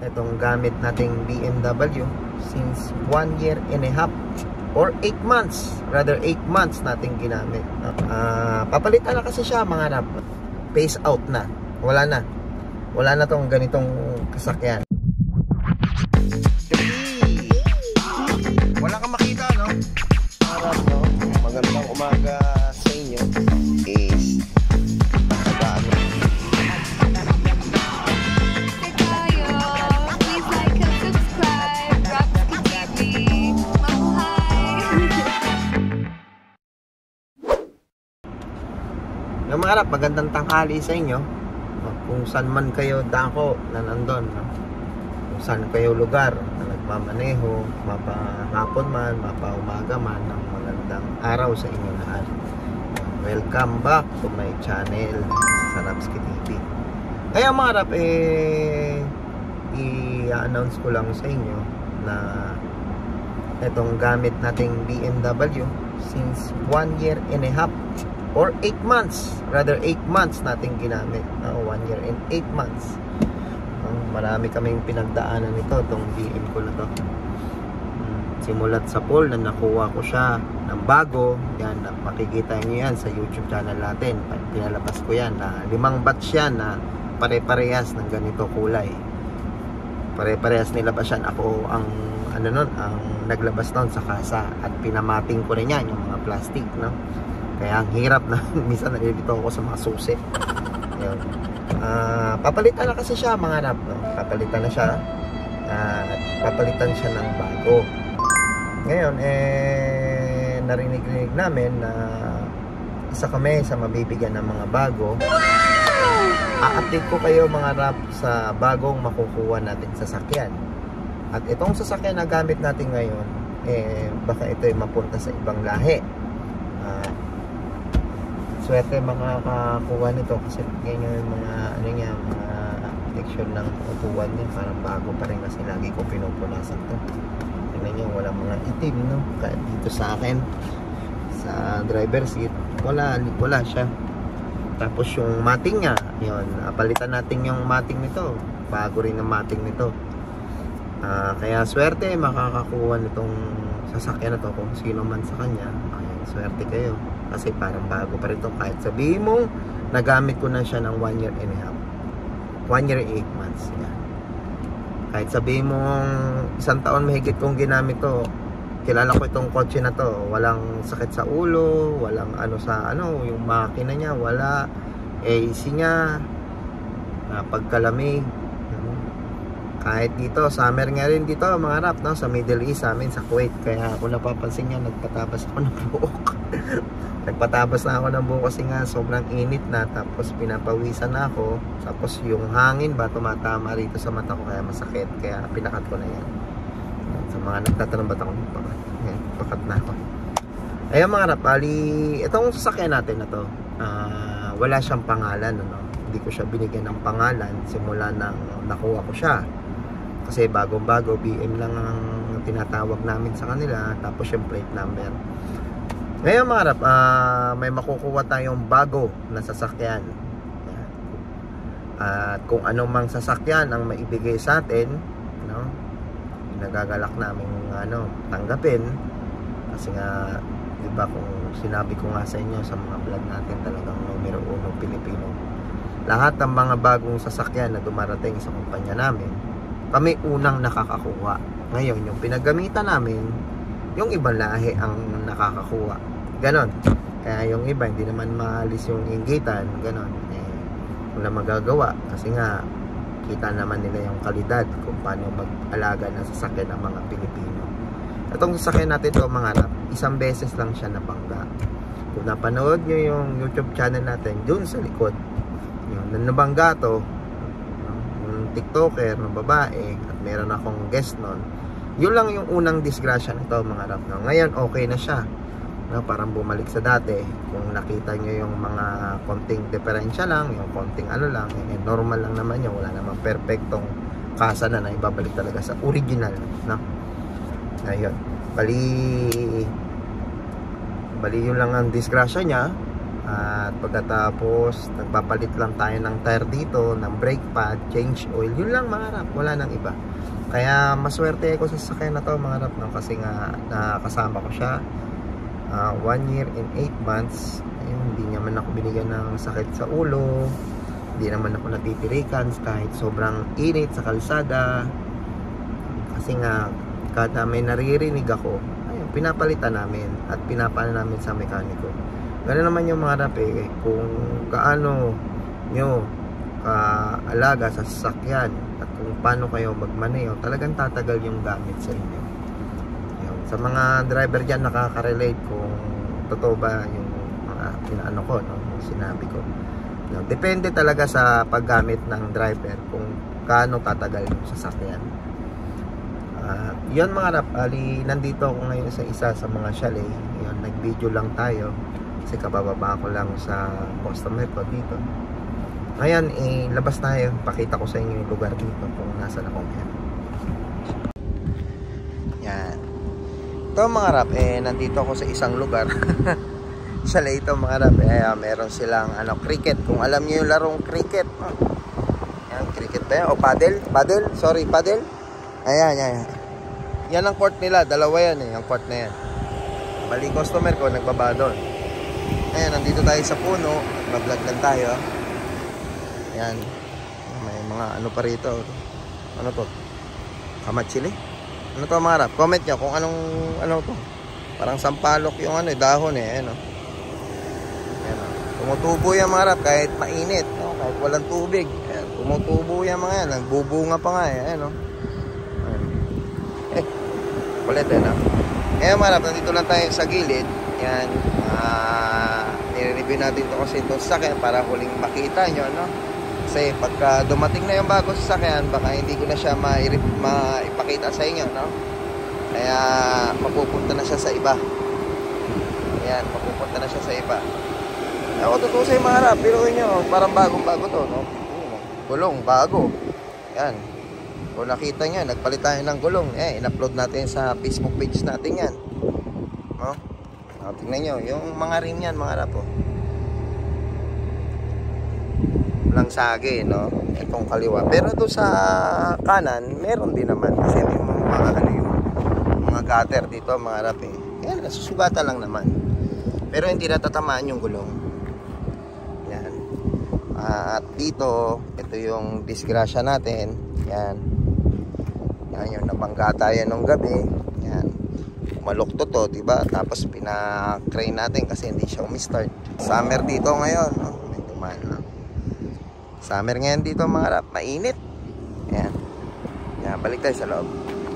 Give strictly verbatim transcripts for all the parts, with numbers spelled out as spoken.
itong gamit nating B M W since one year and a half or eight months, rather eight months nating ginamit. Uh, papalitan na kasi siya mga rap. Phase out na. Wala na. Wala na tong ganitong kasakyan. Wala kang makita, no? Harap, no? Magandang umaga sa inyo. Is yung mga rap, magandang tanghali sa inyo. Kung saan man kayo dako na nandun, no? Kung saan kayo lugar na nagmamaneho, mapahapon man, mapaumaga man, ng magandang araw sa inyo lahat. Welcome back to my channel, Sarapski T V. Ngayon mga rap, eh i-announce ko lang sa inyo na itong gamit nating B M W since one year and a half or eight months, rather eight months nating ginamit. uh, one year and eight months. uh, Marami kaming pinagdaanan nito, itong B M ko na to. hmm, Simulat sa pool na nakuha ko siya ng bago. Yan, makikita nyo yan sa YouTube channel natin. Pinalabas ko yan na limang batch yan na pare-parehas ng ganito kulay. Pare-parehas nilabas yan. Ako ang ano nun, ang naglabas nun sa kasa. At pinamating ko rin yan, yung mga plastic, no? Kaya ang hirap na minsan nalilito ako sa mga susi. Ayun. Uh, papalitan na kasi siya mga rap, no? Papalitan na siya. Uh, papalitan siya ng bago. Ngayon, eh, narinig-rinig namin na isa kami sa mabibigyan ng mga bago. A-update ko kayo mga rap sa bagong makukuha natin sasakyan. At itong sasakyan na gamit natin ngayon, eh, baka ito ay mapunta sa ibang lahi. Uh, swerte makakakuha nito kasi ganyan yung mga ano niya, mga application ng upuan niya, parang bago pa rin kasi lagi ko pinupunasan to. Tingnan niyo, wala mga itim, no? Kahit dito sa akin sa driver seat, wala, wala siya. Tapos yung mating niya, yun, palitan natin yung mating nito, bago rin ang mating nito. Uh, kaya swerte makakakuha nitong sasakyan na to kung sino man sa kanya. Ayun, swerte kayo kasi parang bago pa rin to. Kahit sabihin mong nagamit ko na siya ng one year and a half, one year and eight months. Yan. Kahit sabihin mong isang taon mahigit kong ginamit to, kilala ko itong kotse na to, walang sakit sa ulo, walang ano sa ano, yung makina niya wala, A C niya, uh, pagkalamig. Kahit dito, summer nga rin dito mga rap, no? Sa Middle East, sa amin, sa Kuwait. Kaya kung napapansin nyo, nagpatabas ako ng buhok. Nagpatabas na ako ng buhok kasi nga sobrang init na. Tapos pinapawisan na ako. Tapos yung hangin ba, tumatama rito sa mata ko, kaya masakit. Kaya pinakat ko na yan. Sa mga nagtatanong ba't ako nagpakat? Yan, pakat na ako. Ayun mga rap, ali, itong sasakyan natin na to, uh, wala siyang pangalan, ano? Hindi ko siya binigyan ng pangalan simula nang nakuha ko siya. Kasi bagong bago, B M lang ang tinatawag namin sa kanila. Tapos yung plate number. Ngayon mga rap, uh, may makukuha tayong bago na sasakyan. At uh, kung anong mang sasakyan ang maibigay sa atin, no, nagagalak namin ano, tanggapin. Kasi nga, diba, kung sinabi ko nga sa inyo sa mga vlog natin, talagang numero uno Pilipino. Lahat ng mga bagong sasakyan na dumarating sa kumpanya namin, kami unang nakakakuha. Ngayon, yung pinagamitan namin, yung ibang lahi ang nakakakuha. Ganon. Kaya yung iba, hindi naman maalis yung inggitan. Ganon. Eh, wala magagawa. Kasi nga, kita naman nila yung kalidad kung paano mag-alaga ng sasakyan ng mga Pilipino. Itong sasakyan natin to mga rap, isang beses lang siya nabangga. Kung napanood nyo yung YouTube channel natin, dun sa likod, yung nabangga to, TikToker ng babae at meron akong guest nun, yun lang yung unang disgrasya nito mga rap, no? Ngayon okay na siya, no? Parang bumalik sa dati. Kung nakita nyo yung mga konting diferensya lang, yung konting ano lang, eh, normal lang naman yun, wala namang perfectong kasa na na ibabalik talaga sa original, no? Ayun, bali bali yun lang ang disgrasya niya. At pagkatapos nagpapalit lang tayo ng tire dito, ng brake pad, change oil, yun lang mga rap, wala nang iba. Kaya maswerte ako sa sasakyan na to mga rap, no? Kasi nga nakasama ko siya uh, one year and eight months. Ayun, hindi naman ako binigyan ng sakit sa ulo, hindi naman ako natitirikan kahit sobrang init sa kalsada. Kasi nga kada may naririnig ako, ayun, pinapalitan namin at pinapano namin sa mekaniko. Ganoon naman yung mga rap eh, kung gaano nyo kaalaga sa sasakyan at kung paano kayo magmaneho, talagang tatagal yung gamit sa inyo. Ayun. Sa mga driver dyan nakaka-relate kung totoo ba yung mga pinaano ko, no? Yung sinabi ko. Ayun. Depende talaga sa paggamit ng driver kung gaano tatagal yung sasakyan. Uh, yun mga rap, ali, nandito ako ngayon sa isa sa mga chalet. Yun, nag-video lang tayo kasi kabababa ko lang sa customer ko dito. Ngayon, eh, labas tayo. Pakita ko sa inyo yung lugar dito kung nasa na ako ngayon. Yan. Ito mga rap, eh, nandito ako sa isang lugar. Chalet ito mga rap, eh, meron silang ano, cricket. Kung alam niyo yung larong cricket. Oh. Yan, cricket ba yan? O paddle? Paddle? Sorry, paddle? Ayan, yan, yan. Yan ang court nila. Dalawa yan eh, ang court na yan. Bali customer ko, nagbaba doon. Ayan, nandito tayo sa puno. Mag-vlog lang tayo. Ayan. May mga ano pa rito. Ano to? Kamatsili? Ano to mga rap? Comment nyo kung anong ano to. Parang sampalok yung ano, dahon eh. Ayan o. Ayan o. Tumutubo yan mga rap kahit mainit. No? Kahit walang tubig. Ayan. Tumutubo yan mga yan. Nagbubunga pa nga eh. Ayan o. Eh, kulit eh no? Ayan mga rap, nandito lang tayo sa gilid. Ayan. Uh, nire-review natin ito kasi ito sasakyan para huling makita nyo, no? Kasi pagka dumating na yung bago sasakyan, baka hindi ko na siya maipakita sa inyo, no? Kaya mapupunta na siya sa iba. Ayan, mapupunta na siya sa iba. Ako totoo sa mga rap, pero nyo, parang bagong bago to, no? Gulong, bago. Ayan. Kung nakita nyo, nagpalit tayo ng gulong. Eh, in-upload natin sa Facebook page natin yan. No? O, tingnan nyo, yung mga rim yan, mga rap, oh. Walang sagi, no? Itong kaliwa. Pero ito sa kanan, meron din naman. Kasi may mga, ano yung mga gutter dito, mga rap, eh. Yan, nasusugatan lang naman. Pero hindi natatamaan yung gulong. Yan. Uh, at dito, ito yung disgrasya natin. Yan. Yan yung nabangga tayo nung gabi. Yan. Malukto to, diba? Tapos pina-crane natin kasi hindi siya umistart. Summer dito ngayon, no? May dumaan lang. Summer ngayon dito mga rap, mainit. Ayan. Yan, balik tayo sa loob.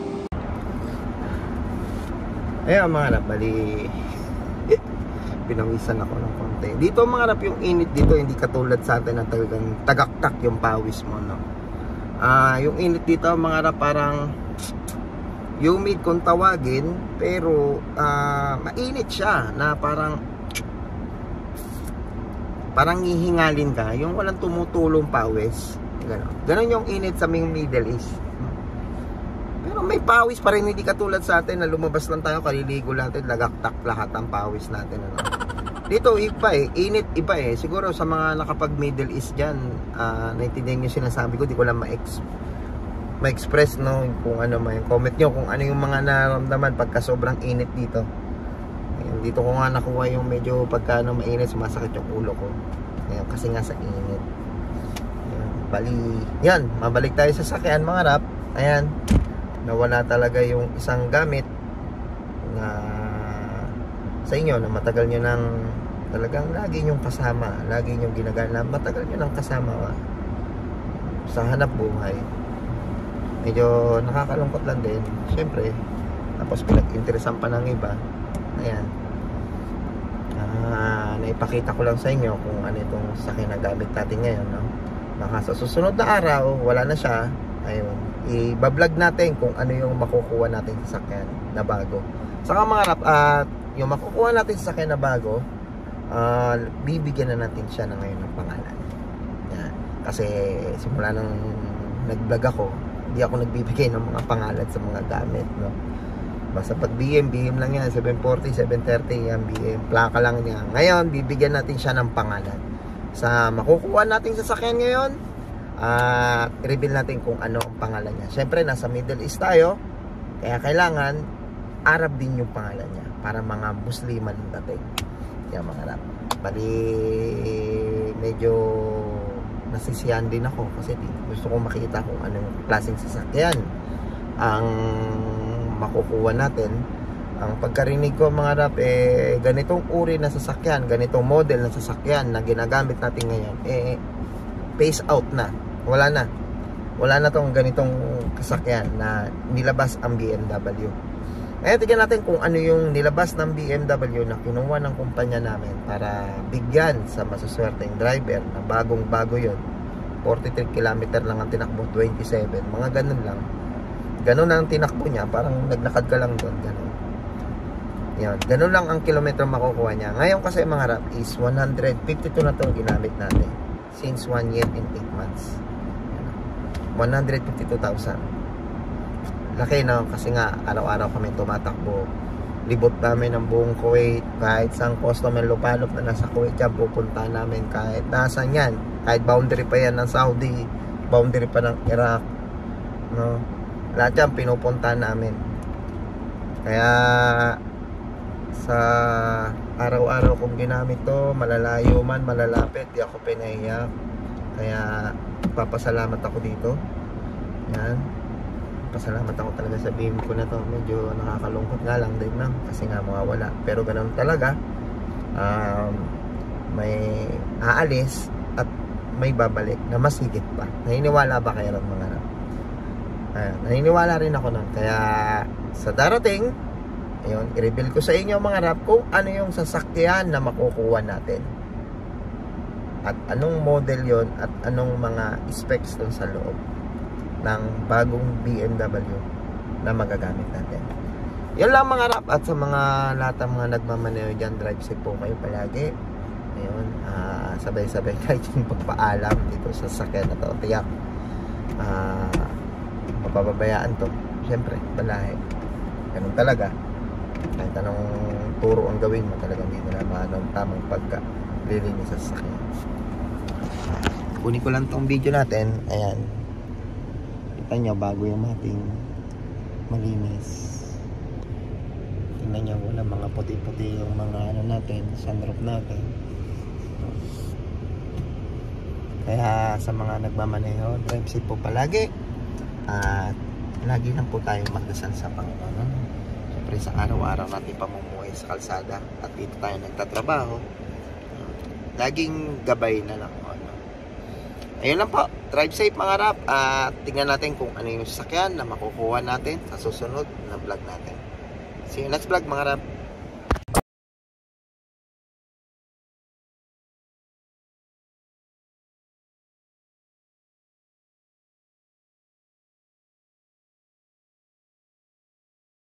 Ayan mga rap, bali pinawisan ako ng konti. Dito mga rap, yung init dito hindi katulad sa atin na talagang tagaktak yung pawis mo, no? Ah, uh, yung init dito mga rap parang humid kung tawagin, pero uh, mainit siya na parang parang hihingalin ka, yung walang tumutulong pawis. Ganon. Ganon yung init sa Middle East. Pero may pawis pa rin, hindi katulad sa atin na lumabas lang tayo, kaliligo natin, lagaktak lahat ang pawis natin. Ano? Dito iba eh, init iba eh. Siguro sa mga nakapag Middle East dyan, uh, naintindihan yung sinasabi ko, di ko lang ma-explain ma-express, no, kung ano may comment nyo kung ano yung mga naramdaman pagka sobrang init dito. Ayan, dito ko nga nakuha yung medyo pagka ano, mainit, sumasakit yung ulo ko. Ayan, kasi nga sa init. Ayan, bali, yan, mabalik tayo sa sakyan mga rap. Ayan, nawala talaga yung isang gamit na sa inyo na matagal nyo nang talagang lagi nyong kasama, lagi nyong ginagana, matagal nyo nang kasama ka sa hanap buhay. Medyo nakakalungkot lang din, syempre. Tapos pinag-interesan pa ng iba. Ayan. Ah, naipakita ko lang sa inyo kung ano itong sasakyan na gamit natin ngayon, no? Baka sa susunod na araw, wala na siya. Ayun. I-vlog natin kung ano yung makukuha natin sa sasakyan na bago. Saka mga rap, at uh, yung makukuha natin sa sasakyan na bago, uh, bibigyan na natin siya na ngayon ng pangalan. Yan. Kasi simula nang nag-vlog ako, hindi ako nagbibigay ng mga pangalan sa mga gamit, no? Basta pag B M, B M lang yan, seven forty, seven thirty yan, B M, plaka lang niya. Ngayon, bibigyan natin siya ng pangalan. Sa makukuha nating sasakyan ngayon, at uh, reveal natin kung ano ang pangalan niya. Siyempre, nasa Middle East tayo, kaya kailangan Arab din yung pangalan niya para mga Musliman ang dating. Kaya mga Arab. Bali, medyo nasisiyan din ako kasi gusto kong makita kung anong klaseng sasakyan ang makukuha natin. Ang pagkarinig ko mga Arab, eh, ganitong uri na sasakyan, ganitong model na sasakyan na ginagamit natin ngayon, eh, phase out na. Wala na. Wala na tong ganitong sasakyan na nilabas ang B M W. Eh, tignan natin kung ano yung nilabas ng B M W na kinuha ng kumpanya namin para bigyan sa masuswerteng driver na bagong bago yon. forty-three kilometer lang ang tinakbo, twenty-seven, mga ganun lang. Ganun ang tinakbo niya, parang naglakad ka lang doon, ganun. Yan, ganun lang ang kilometro makukuha niya. Ngayon kasi mga Rap is one hundred fifty-two na itong ginamit natin since one year and eight months. one hundred fifty-two thousand. Laki na kasi nga araw-araw kami tumatakbo. Libot namin ang buong Kuwait. Kahit sang customer lupalop na nasa Kuwait yan, pupunta namin kahit nasan yan. Kahit boundary pa yan ng Saudi, boundary pa ng Iraq, no? Lahat yan pinupunta namin. Kaya sa araw-araw kong ginamit to, malalayo man, malalapit, di ako pinahiyak. Kaya papasalamat ako dito. Yan. Pasalamat ako talaga sa B M ko na to. Medyo nakakalungkot nga lang din lang kasi nga mawawala. Pero ganun talaga. Um, may aalis at may babalik na mas higit pa. Naniniwala ba kayo mga anak? Uh, naniniwala rin ako nun. Kaya sa darating, ayun, i-reveal ko sa inyo mga rap kung ano yung sasakyan na makukuha natin. At anong model yon at anong mga specs dun sa loob ng bagong B M W na magagamit natin. Yun lang mga rap. At sa mga lahat ng mga nagmamaneho dyan, drive safe po kayo palagi. Ayun, uh, sabay-sabay kahit yung pagpaalam dito sa sasakyan na to. Tiyak uh, mapapabayaan to. Siyempre, balahe. Ganun talaga. Kahit anong turo ang gawin mo, talagang hindi na naman ang tamang pagka lilinis sa sasakyan. Kunin ko lang tong video natin. Ayan, kita nyo bago yung ating malinis. Tingnan nyo, wala mga puti-puti yung mga ano natin, sunroof natin. Kaya sa mga nagmamaneho, drive safe po palagi. At lagi lang po tayong magdasal sa Panginoon. Siyempre sa araw-araw natin pamumuhay sa kalsada at dito tayo nagtatrabaho, laging gabay na lang. Ano. Ayun lang po, drive safe mga rap. At tingnan natin kung ano yung sasakyan na makukuha natin sa susunod na vlog natin. See you next vlog mga rap.